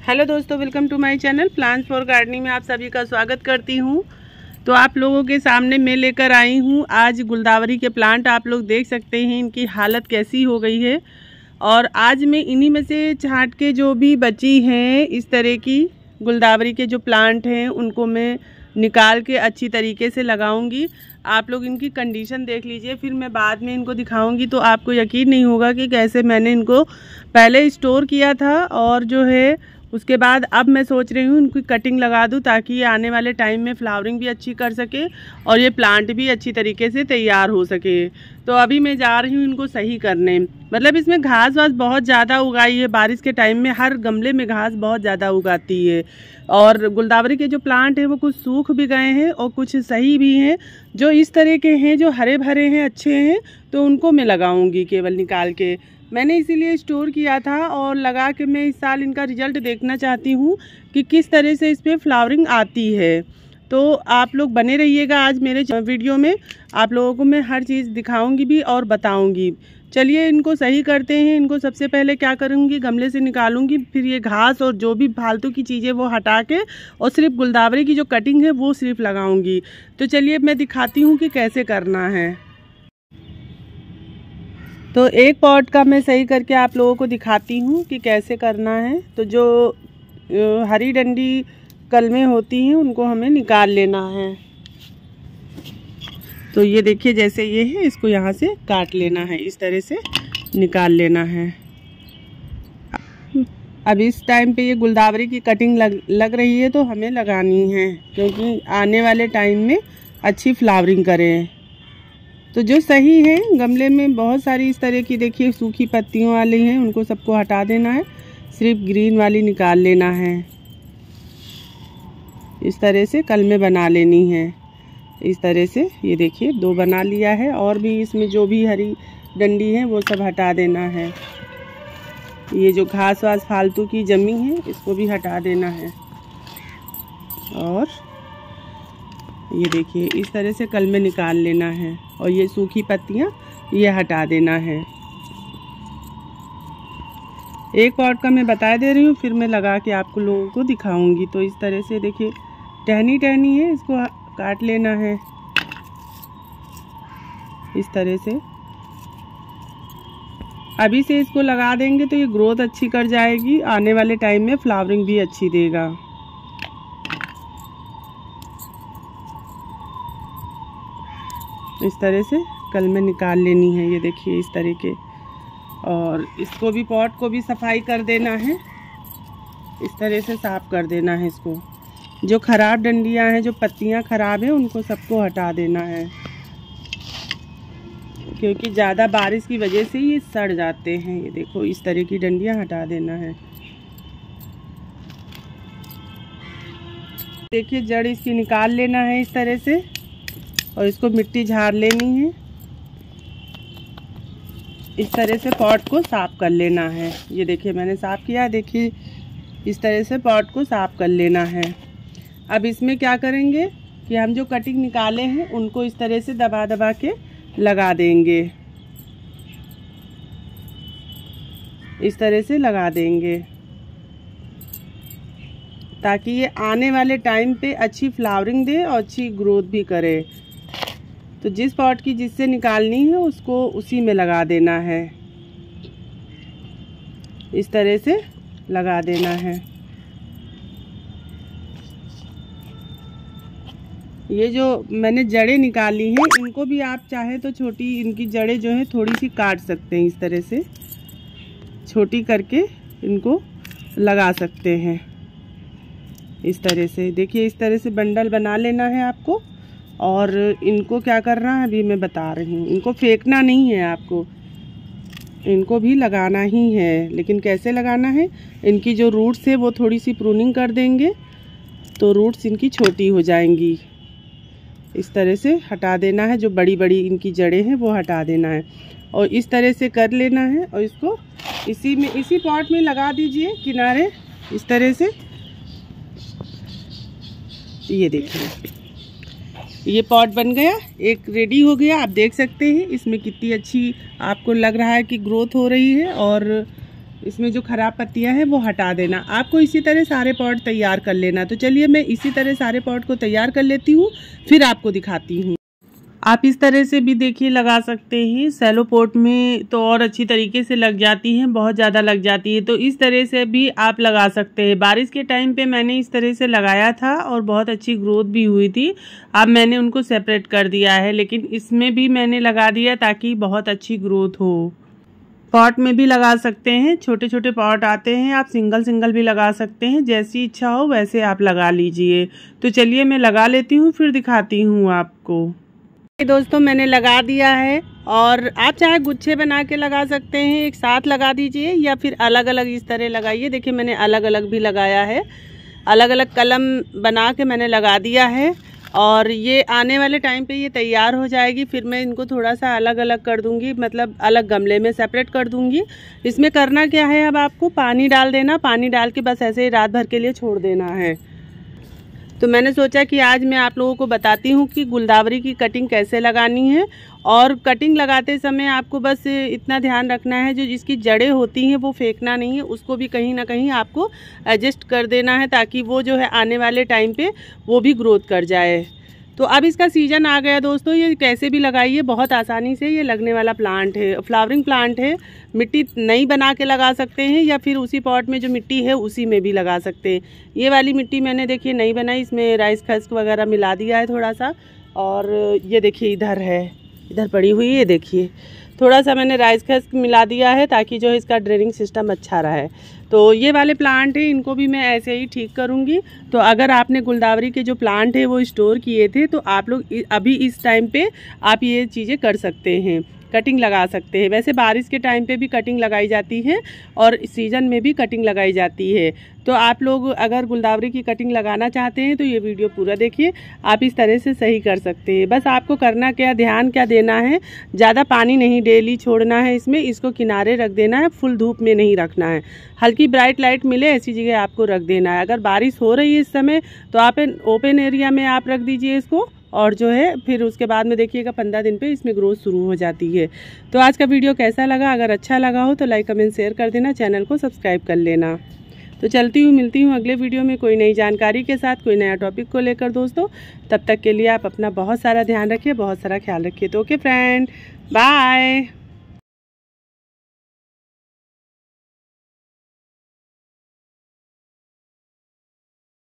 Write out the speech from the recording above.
Hello दोस्तों, welcome to my channel plants for gardening में आप सभी का स्वागत करती हूं। तो आप लोगों के सामने मैं लेकर आई हूं आज गुलदावरी के प्लांट। आप लोग देख सकते हैं इनकी हालत कैसी हो गई है। और आज मैं इन्हीं में से छांट के जो भी बची हैं इस तरह की गुलदावरी के जो प्लांट हैं उनको मैं निकाल के अच्छी तरीके से लगाऊंगी। आप लोग इनकी कंडीशन देख लीजिए, फिर मैं बाद में इनको दिखाऊंगी तो आपको यकीन नहीं होगा कि कैसे मैंने इनको पहले स्टोर किया था और जो है उसके बाद अब मैं सोच रही हूँ इनकी कटिंग लगा दूँ ताकि ये आने वाले टाइम में फ्लावरिंग भी अच्छी कर सके और ये प्लांट भी अच्छी तरीके से तैयार हो सके। तो अभी मैं जा रही हूँ इनको सही करने। मतलब इसमें घास वास बहुत ज़्यादा उगाई है, बारिश के टाइम में हर गमले में घास बहुत ज़्यादा उगाती है। और गुलदावरी के जो प्लांट हैं वो कुछ सूख भी गए हैं और कुछ सही भी हैं। जो इस तरह के हैं जो हरे भरे हैं, अच्छे हैं, तो उनको मैं लगाऊंगी केवल निकाल के। मैंने इसीलिए स्टोर किया था और लगा के मैं इस साल इनका रिजल्ट देखना चाहती हूँ कि किस तरह से इस पर फ्लावरिंग आती है। तो आप लोग बने रहिएगा आज मेरे वीडियो में। आप लोगों को मैं हर चीज़ दिखाऊंगी भी और बताऊंगी। चलिए इनको सही करते हैं। इनको सबसे पहले क्या करूँगी, गमले से निकालूंगी, फिर ये घास और जो भी फालतू की चीज़ें वो हटा के और सिर्फ गुलदावरी की जो कटिंग है वो सिर्फ लगाऊंगी। तो चलिए मैं दिखाती हूँ कि कैसे करना है। तो एक पॉट का मैं सही करके आप लोगों को दिखाती हूँ कि कैसे करना है। तो जो हरी डंडी कलमें होती हैं उनको हमें निकाल लेना है। तो ये देखिए जैसे ये है, इसको यहाँ से काट लेना है, इस तरह से निकाल लेना है। अब इस टाइम पे ये गुलदावरी की कटिंग लग रही है तो हमें लगानी है क्योंकि आने वाले टाइम में अच्छी फ्लावरिंग करें। तो जो सही है, गमले में बहुत सारी इस तरह की देखिए सूखी पत्तियों वाली हैं, उनको सबको हटा देना है, सिर्फ ग्रीन वाली निकाल लेना है। इस तरह से कलमें बना लेनी है। इस तरह से ये देखिए 2 बना लिया है और भी इसमें जो भी हरी डंडी है वो सब हटा देना है। ये जो घास वास फालतू की जमी है इसको भी हटा देना है। और ये देखिए इस तरह से कलमें निकाल लेना है और ये सूखी पत्तियां ये हटा देना है। एक पॉट का मैं बता दे रही हूँ, फिर मैं लगा के आपको लोगों को दिखाऊंगी। तो इस तरह से देखिए टहनी टहनी है, इसको काट लेना है इस तरह से। अभी से इसको लगा देंगे तो ये ग्रोथ अच्छी कर जाएगी, आने वाले टाइम में फ्लावरिंग भी अच्छी देगा। इस तरह से कलमें निकाल लेनी है, ये देखिए इस तरीके। और इसको भी पॉट को भी सफाई कर देना है, इस तरह से साफ कर देना है इसको। जो खराब डंडियां हैं, जो पत्तियां खराब हैं, उनको सबको हटा देना है क्योंकि ज़्यादा बारिश की वजह से ये सड़ जाते हैं। ये देखो इस तरह की डंडियां हटा देना है। देखिए जड़ इसकी निकाल लेना है इस तरह से और इसको मिट्टी झाड़ लेनी है। इस तरह से पॉट को साफ कर लेना है। ये देखिए मैंने साफ किया, देखिए इस तरह से पॉट को साफ कर लेना है। अब इसमें क्या करेंगे कि हम जो कटिंग निकाले हैं उनको इस तरह से दबा दबा के लगा देंगे, इस तरह से लगा देंगे ताकि ये आने वाले टाइम पे अच्छी फ्लावरिंग दे और अच्छी ग्रोथ भी करे। तो जिस पॉट की जिससे निकालनी है उसको उसी में लगा देना है, इस तरह से लगा देना है। ये जो मैंने जड़ें निकाली हैं इनको भी आप चाहे तो छोटी, इनकी जड़ें जो है थोड़ी सी काट सकते हैं, इस तरह से छोटी करके इनको लगा सकते हैं। इस तरह से देखिए इस तरह से बंडल बना लेना है आपको। और इनको क्या करना है अभी मैं बता रही हूँ। इनको फेंकना नहीं है आपको, इनको भी लगाना ही है। लेकिन कैसे लगाना है, इनकी जो रूट्स है वो थोड़ी सी प्रूनिंग कर देंगे तो रूट्स इनकी छोटी हो जाएंगी। इस तरह से हटा देना है, जो बड़ी बड़ी इनकी जड़ें हैं वो हटा देना है और इस तरह से कर लेना है। और इसको इसी पॉट में लगा दीजिए किनारे इस तरह से। ये देखिए ये पॉट बन गया, एक रेडी हो गया। आप देख सकते हैं इसमें कितनी अच्छी आपको लग रहा है कि ग्रोथ हो रही है और इसमें जो ख़राब पत्तियां हैं वो हटा देना। आपको इसी तरह सारे पॉट तैयार कर लेना। तो चलिए मैं इसी तरह सारे पॉट को तैयार कर लेती हूँ, फिर आपको दिखाती हूँ। आप इस तरह से भी देखिए लगा सकते हैं। सैलो पॉट में तो और अच्छी तरीके से लग जाती हैं, बहुत ज़्यादा लग जाती है, तो इस तरह से भी आप लगा सकते हैं। बारिश के टाइम पे मैंने इस तरह से लगाया था और बहुत अच्छी ग्रोथ भी हुई थी। अब मैंने उनको सेपरेट कर दिया है, लेकिन इसमें भी मैंने लगा दिया ताकि बहुत अच्छी ग्रोथ हो। पॉट में भी लगा सकते हैं, छोटे छोटे पॉट आते हैं, आप सिंगल सिंगल भी लगा सकते हैं, जैसी इच्छा हो वैसे आप लगा लीजिए। तो चलिए मैं लगा लेती हूँ, फिर दिखाती हूँ आपको। दोस्तों मैंने लगा दिया है, और आप चाहे गुच्छे बना के लगा सकते हैं, एक साथ लगा दीजिए या फिर अलग अलग इस तरह लगाइए। देखिए मैंने अलग अलग भी लगाया है, अलग अलग कलम बना के मैंने लगा दिया है। और ये आने वाले टाइम पे ये तैयार हो जाएगी, फिर मैं इनको थोड़ा सा अलग अलग कर दूंगी, मतलब अलग गमले में सेपरेट कर दूंगी। इसमें करना क्या है, अब आपको पानी डाल देना, पानी डाल के बस ऐसे ही रात भर के लिए छोड़ देना है। तो मैंने सोचा कि आज मैं आप लोगों को बताती हूँ कि गुलदावरी की कटिंग कैसे लगानी है। और कटिंग लगाते समय आपको बस इतना ध्यान रखना है, जो इसकी जड़ें होती हैं वो फेंकना नहीं है, उसको भी कहीं ना कहीं आपको एडजस्ट कर देना है, ताकि वो जो है आने वाले टाइम पे वो भी ग्रोथ कर जाए। तो अब इसका सीजन आ गया दोस्तों, ये कैसे भी लगाइए, बहुत आसानी से ये लगने वाला प्लांट है, फ्लावरिंग प्लांट है। मिट्टी नई बना के लगा सकते हैं या फिर उसी पॉट में जो मिट्टी है उसी में भी लगा सकते हैं। ये वाली मिट्टी मैंने देखिए नई बनाई, इसमें राइस खस्क वगैरह मिला दिया है थोड़ा सा। और ये देखिए इधर है, इधर पड़ी हुई है, देखिए थोड़ा सा मैंने राइस खस्क मिला दिया है ताकि जो है इसका ड्रेनिंग सिस्टम अच्छा रहे। तो ये वाले प्लांट है, इनको भी मैं ऐसे ही ठीक करूँगी। तो अगर आपने गुलदावरी के जो प्लांट है वो स्टोर किए थे, तो आप लोग अभी इस टाइम पे आप ये चीज़ें कर सकते हैं, कटिंग लगा सकते हैं। वैसे बारिश के टाइम पे भी कटिंग लगाई जाती है और सीजन में भी कटिंग लगाई जाती है। तो आप लोग अगर गुलदावरी की कटिंग लगाना चाहते हैं तो ये वीडियो पूरा देखिए, आप इस तरह से सही कर सकते हैं। बस आपको करना क्या, ध्यान क्या देना है, ज़्यादा पानी नहीं डेली छोड़ना है इसमें, इसको किनारे रख देना है, फुल धूप में नहीं रखना है, हल्की ब्राइट लाइट मिले ऐसी जगह आपको रख देना है। अगर बारिश हो रही है इस समय तो आप ओपन एरिया में आप रख दीजिए इसको, और जो है फिर उसके बाद में देखिएगा 15 दिन पे इसमें ग्रोथ शुरू हो जाती है। तो आज का वीडियो कैसा लगा, अगर अच्छा लगा हो तो लाइक कमेंट शेयर कर देना, चैनल को सब्सक्राइब कर लेना। तो चलती हूँ, मिलती हूँ अगले वीडियो में कोई नई जानकारी के साथ, कोई नया टॉपिक को लेकर दोस्तों। तब तक के लिए आप अपना बहुत सारा ध्यान रखिए, बहुत सारा ख्याल रखिए। तो ओके फ्रेंड, बाय।